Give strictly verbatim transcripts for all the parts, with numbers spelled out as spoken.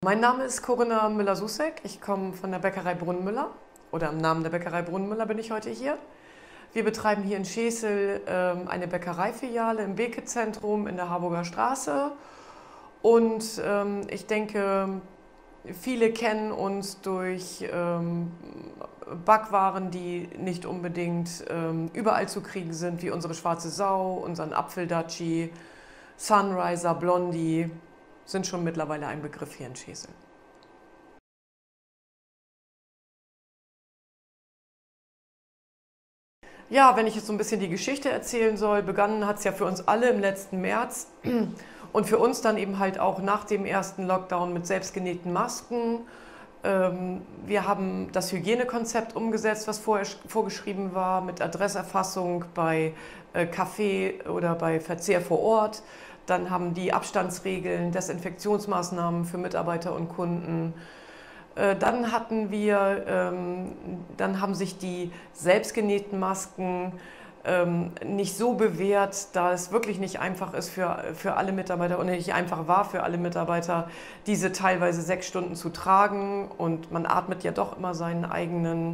Mein Name ist Corinna Müller-Susek. Ich komme von der Bäckerei Brunnmüller oder im Namen der Bäckerei Brunnmüller bin ich heute hier. Wir betreiben hier in Schesel ähm, eine Bäckereifiliale im Beke-Zentrum in der Harburger Straße. Und ähm, ich denke, viele kennen uns durch ähm, Backwaren, die nicht unbedingt ähm, überall zu kriegen sind, wie unsere Schwarze Sau, unseren Apfeldatschi, Sunriser, Blondie, sind schon mittlerweile ein Begriff hier in Schesel. Ja, wenn ich jetzt so ein bisschen die Geschichte erzählen soll, begonnen hat es ja für uns alle im letzten März und für uns dann eben halt auch nach dem ersten Lockdown mit selbstgenähten Masken. Ähm, wir haben das Hygienekonzept umgesetzt, was vorher vorgeschrieben war, mit Adresserfassung bei äh, Kaffee oder bei Verzehr vor Ort. Dann haben die Abstandsregeln, Desinfektionsmaßnahmen für Mitarbeiter und Kunden. Dann hatten wir, ähm, dann haben sich die selbstgenähten Masken ähm, nicht so bewährt, da es wirklich nicht einfach ist für, für alle Mitarbeiter und nicht einfach war für alle Mitarbeiter, diese teilweise sechs Stunden zu tragen. Und man atmet ja doch immer seinen eigenen,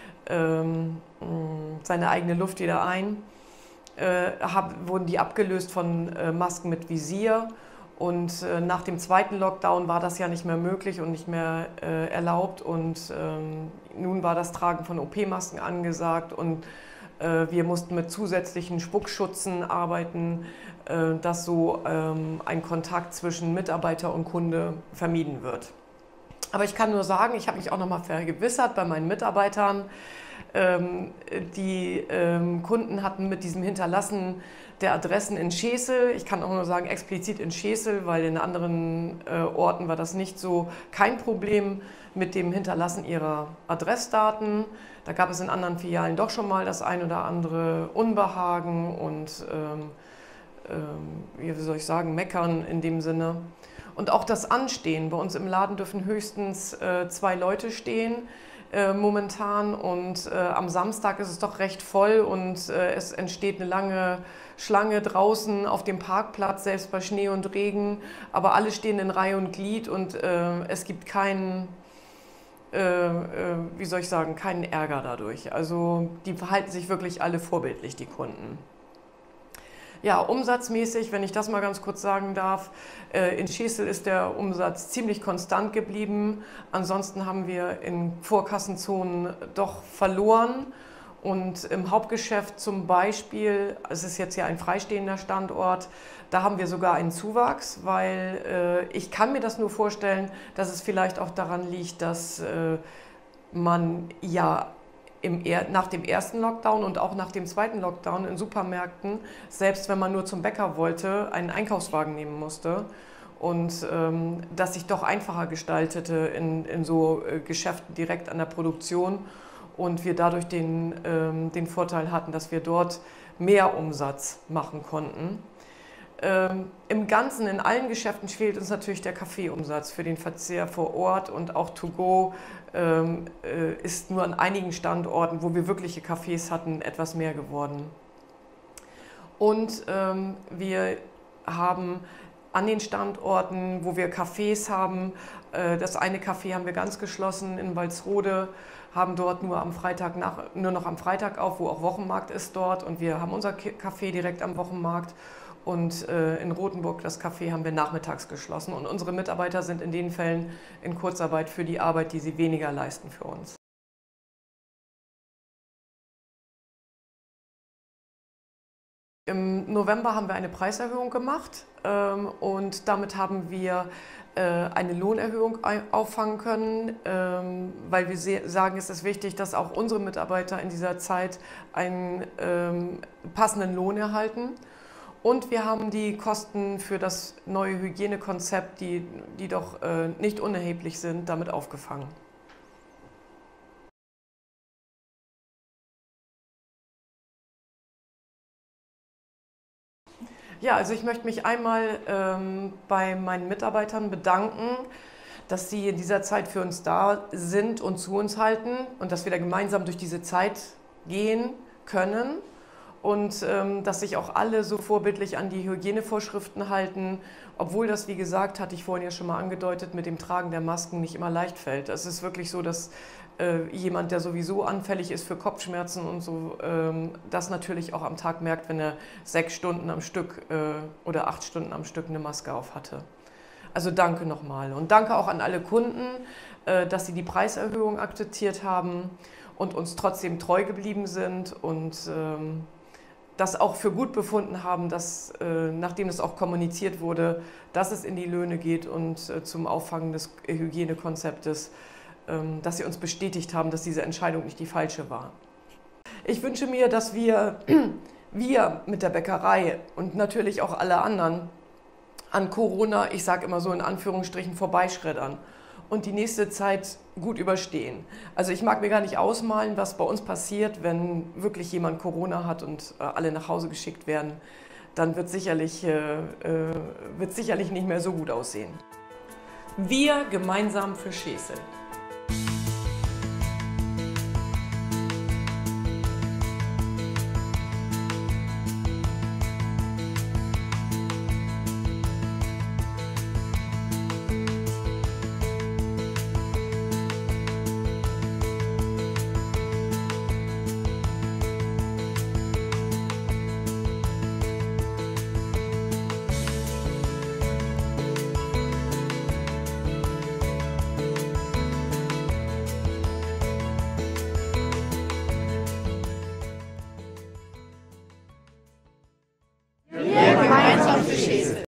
ähm, seine eigene Luft wieder ein. Äh, hab, wurden die abgelöst von äh, Masken mit Visier. Und äh, nach dem zweiten Lockdown war das ja nicht mehr möglich und nicht mehr äh, erlaubt. Und ähm, nun war das Tragen von O P-Masken angesagt und äh, wir mussten mit zusätzlichen Spuckschutzen arbeiten, äh, dass so ähm, ein Kontakt zwischen Mitarbeiter und Kunde vermieden wird. Aber ich kann nur sagen, ich habe mich auch noch mal vergewissert bei meinen Mitarbeitern. Ähm, die ähm, Kunden hatten mit diesem Hinterlassen der Adressen in Schesel, ich kann auch nur sagen explizit in Schesel, weil in anderen äh, Orten war das nicht so, kein Problem mit dem Hinterlassen ihrer Adressdaten. Da gab es in anderen Filialen doch schon mal das ein oder andere Unbehagen und ähm, ähm, wie soll ich sagen, meckern in dem Sinne. Und auch das Anstehen. Bei uns im Laden dürfen höchstens äh, zwei Leute stehen äh, momentan und äh, am Samstag ist es doch recht voll und äh, es entsteht eine lange Schlange draußen auf dem Parkplatz, selbst bei Schnee und Regen. Aber alle stehen in Reihe und Glied und äh, es gibt keinen, äh, äh, wie soll ich sagen, keinen Ärger dadurch. Also die verhalten sich wirklich alle vorbildlich, die Kunden. Ja, umsatzmäßig, wenn ich das mal ganz kurz sagen darf, in Schesel ist der Umsatz ziemlich konstant geblieben. Ansonsten haben wir in Vorkassenzonen doch verloren. Und im Hauptgeschäft zum Beispiel, es ist jetzt ja ein freistehender Standort, da haben wir sogar einen Zuwachs, weil äh, ich kann mir das nur vorstellen, dass es vielleicht auch daran liegt, dass äh, man ja Im, nach dem ersten Lockdown und auch nach dem zweiten Lockdown in Supermärkten, selbst wenn man nur zum Bäcker wollte, einen Einkaufswagen nehmen musste und ähm, das sich doch einfacher gestaltete in, in so äh, Geschäften direkt an der Produktion und wir dadurch den, ähm, den Vorteil hatten, dass wir dort mehr Umsatz machen konnten. Ähm, Im Ganzen, in allen Geschäften fehlt uns natürlich der Kaffeeumsatz für den Verzehr vor Ort und auch to go ähm, äh, ist nur an einigen Standorten, wo wir wirkliche Cafés hatten, etwas mehr geworden. Und ähm, wir haben an den Standorten, wo wir Cafés haben, äh, das eine Café haben wir ganz geschlossen in Walsrode, haben dort nur, am Freitag nach, nur noch am Freitag auf, wo auch Wochenmarkt ist dort und wir haben unser Café direkt am Wochenmarkt. Und äh, in Rothenburg, das Café, haben wir nachmittags geschlossen. Und unsere Mitarbeiter sind in den Fällen in Kurzarbeit für die Arbeit, die sie weniger leisten für uns. Im November haben wir eine Preiserhöhung gemacht ähm, und damit haben wir äh, eine Lohnerhöhung auffangen können, ähm, weil wir sagen, es ist wichtig, dass auch unsere Mitarbeiter in dieser Zeit einen ähm, passenden Lohn erhalten. Und wir haben die Kosten für das neue Hygienekonzept, die, die doch äh, nicht unerheblich sind, damit aufgefangen. Ja, also ich möchte mich einmal ähm, bei meinen Mitarbeitern bedanken, dass sie in dieser Zeit für uns da sind und zu uns halten und dass wir da gemeinsam durch diese Zeit gehen können. und ähm, dass sich auch alle so vorbildlich an die Hygienevorschriften halten, obwohl das, wie gesagt, hatte ich vorhin ja schon mal angedeutet, mit dem Tragen der Masken nicht immer leicht fällt. Es ist wirklich so, dass äh, jemand, der sowieso anfällig ist für Kopfschmerzen und so, ähm, das natürlich auch am Tag merkt, wenn er sechs Stunden am Stück äh, oder acht Stunden am Stück eine Maske auf hatte. Also danke nochmal und danke auch an alle Kunden, äh, dass sie die Preiserhöhung akzeptiert haben und uns trotzdem treu geblieben sind und ähm, das auch für gut befunden haben, dass, äh, nachdem es auch kommuniziert wurde, dass es in die Löhne geht und äh, zum Auffangen des Hygienekonzeptes, ähm, dass sie uns bestätigt haben, dass diese Entscheidung nicht die falsche war. Ich wünsche mir, dass wir, wir mit der Bäckerei und natürlich auch alle anderen an Corona, ich sage immer so in Anführungsstrichen, vorbeischreddern und die nächste Zeit gut überstehen. Also ich mag mir gar nicht ausmalen, was bei uns passiert, wenn wirklich jemand Corona hat und äh, alle nach Hause geschickt werden. Dann wird sicherlich, äh, äh, wird sicherlich nicht mehr so gut aussehen. Wir gemeinsam für Schesel.